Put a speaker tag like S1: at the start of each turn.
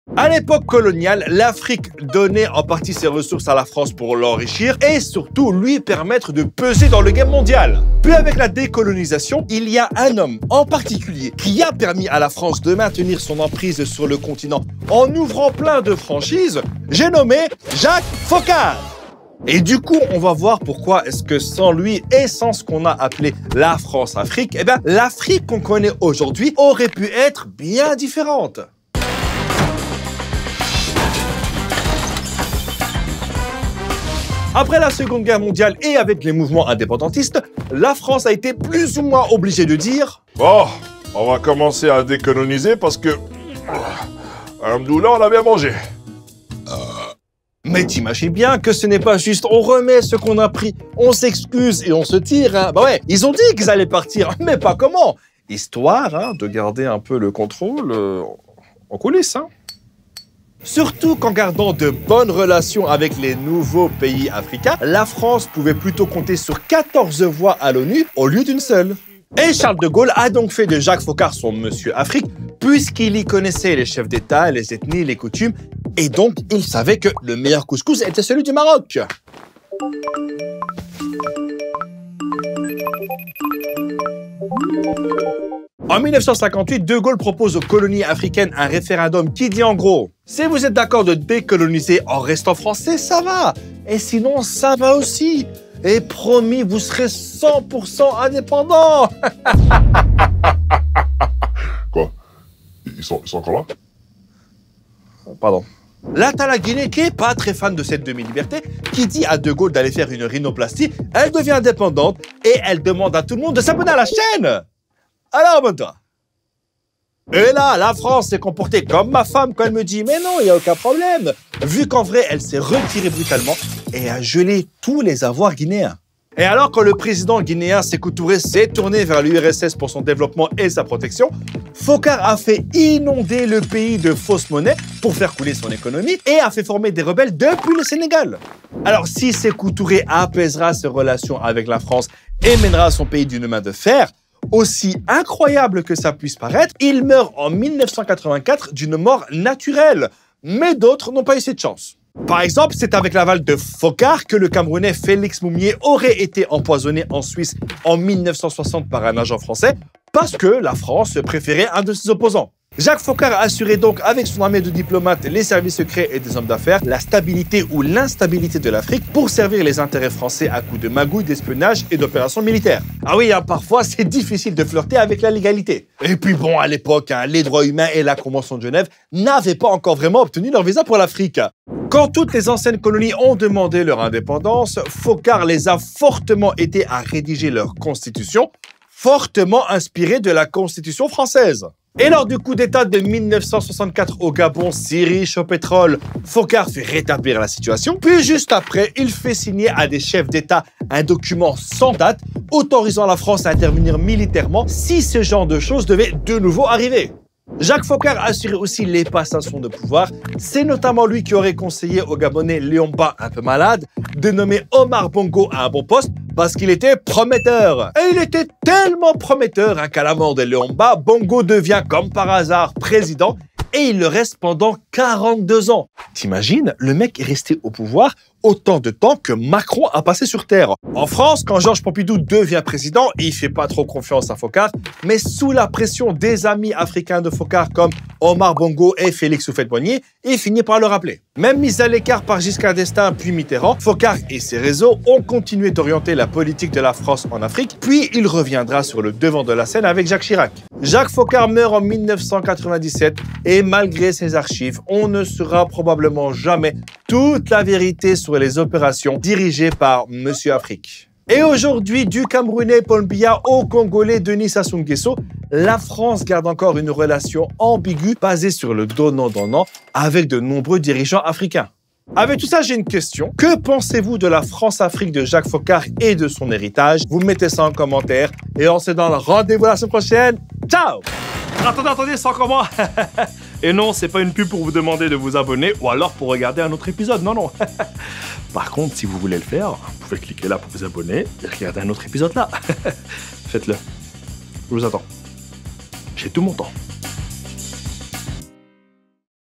S1: À l'époque coloniale, l'Afrique donnait en partie ses ressources à la France pour l'enrichir et surtout lui permettre de peser dans le game mondial. Puis avec la décolonisation, il y a un homme en particulier qui a permis à la France de maintenir son emprise sur le continent en ouvrant plein de franchises, j'ai nommé Jacques Foccart. Et du coup, on va voir pourquoi est-ce que sans lui et sans ce qu'on a appelé la France-Afrique, eh bien, l'Afrique qu'on connaît aujourd'hui aurait pu être bien différente. Après la Seconde Guerre mondiale et avec les mouvements indépendantistes, la France a été plus ou moins obligée de dire «
S2: Bon, on va commencer à décoloniser parce que... Alhamdoulilah, on a bien mangé. »
S1: Mais t'imagines bien que ce n'est pas juste on remet ce qu'on a pris, on s'excuse et on se tire. Hein. Bah ouais, ils ont dit qu'ils allaient partir, mais pas comment. Histoire de garder un peu le contrôle en coulisses. Hein. Surtout qu'en gardant de bonnes relations avec les nouveaux pays africains, la France pouvait plutôt compter sur 14 voix à l'ONU au lieu d'une seule. Et Charles de Gaulle a donc fait de Jacques Foccart son Monsieur Afrique, puisqu'il y connaissait les chefs d'État, les ethnies, les coutumes, et donc il savait que le meilleur couscous était celui du Maroc. En 1958, De Gaulle propose aux colonies africaines un référendum qui dit en gros « Si vous êtes d'accord de décoloniser en restant français, ça va. Et sinon, ça va aussi. Et promis, vous serez 100% indépendants. »
S2: Quoi? Ils sont encore là?
S1: Pardon. Là, t'as la Guinée qui est pas très fan de cette demi-liberté, qui dit à De Gaulle d'aller faire une rhinoplastie, elle devient indépendante et elle demande à tout le monde de s'abonner à la chaîne. Alors, abonne-toi. Et là, la France s'est comportée comme ma femme quand elle me dit « Mais non, il n'y a aucun problème », vu qu'en vrai, elle s'est retirée brutalement et a gelé tous les avoirs guinéens. Et alors, quand le président guinéen Sékou Touré s'est tourné vers l'URSS pour son développement et sa protection, Foccart a fait inonder le pays de fausses monnaies pour faire couler son économie et a fait former des rebelles depuis le Sénégal. Alors, si Sékou Touré apaisera ses relations avec la France et mènera son pays d'une main de fer, aussi incroyable que ça puisse paraître, il meurt en 1984 d'une mort naturelle. Mais d'autres n'ont pas eu cette chance. Par exemple, c'est avec l'aval de Foccart que le Camerounais Félix Moumié aurait été empoisonné en Suisse en 1960 par un agent français parce que la France préférait un de ses opposants. Jacques Foccart assurait donc avec son armée de diplomates, les services secrets et des hommes d'affaires la stabilité ou l'instabilité de l'Afrique pour servir les intérêts français à coups de magouilles, d'espionnage et d'opérations militaires. Ah oui, parfois c'est difficile de flirter avec la légalité. Et puis bon, à l'époque, les droits humains et la Convention de Genève n'avaient pas encore vraiment obtenu leur visa pour l'Afrique. Quand toutes les anciennes colonies ont demandé leur indépendance, Foccart les a fortement aidés à rédiger leur constitution, fortement inspirée de la Constitution française. Et lors du coup d'État de 1964 au Gabon, si riche au pétrole, Foccart fait rétablir la situation. Puis juste après, il fait signer à des chefs d'État un document sans date autorisant la France à intervenir militairement si ce genre de choses devait de nouveau arriver. Jacques Foccart assurait aussi les passations de pouvoir. C'est notamment lui qui aurait conseillé au Gabonais Léomba, un peu malade, de nommer Omar Bongo à un bon poste parce qu'il était prometteur. Et il était tellement prometteur qu'à la mort de Léomba, Bongo devient comme par hasard président et il le reste pendant 42 ans. T'imagines, le mec est resté au pouvoir autant de temps que Macron a passé sur Terre. En France, quand Georges Pompidou devient président, il fait pas trop confiance à Foccart, mais sous la pression des amis africains de Foccart comme Omar Bongo et Félix Houphouët-Boigny, il finit par le rappeler. Même mis à l'écart par Giscard d'Estaing puis Mitterrand, Foccart et ses réseaux ont continué d'orienter la politique de la France en Afrique, puis il reviendra sur le devant de la scène avec Jacques Chirac. Jacques Foccart meurt en 1997 et malgré ses archives, on ne saura probablement jamais toute la vérité sur les opérations dirigées par Monsieur Afrique. Et aujourd'hui, du Camerounais Paul Biya au Congolais Denis Sassou Nguesso, la France garde encore une relation ambiguë basée sur le donnant-donnant avec de nombreux dirigeants africains. Avec tout ça, j'ai une question. Que pensez-vous de la France-Afrique de Jacques Foccart et de son héritage? Vous mettez ça en commentaire et on se donne rendez-vous la semaine prochaine. Ciao!
S3: Attendez, c'est encore moi. Et non, c'est pas une pub pour vous demander de vous abonner ou alors pour regarder un autre épisode, non. Par contre, si vous voulez le faire, vous pouvez cliquer là pour vous abonner et regarder un autre épisode là. Faites-le. Je vous attends. J'ai tout mon temps.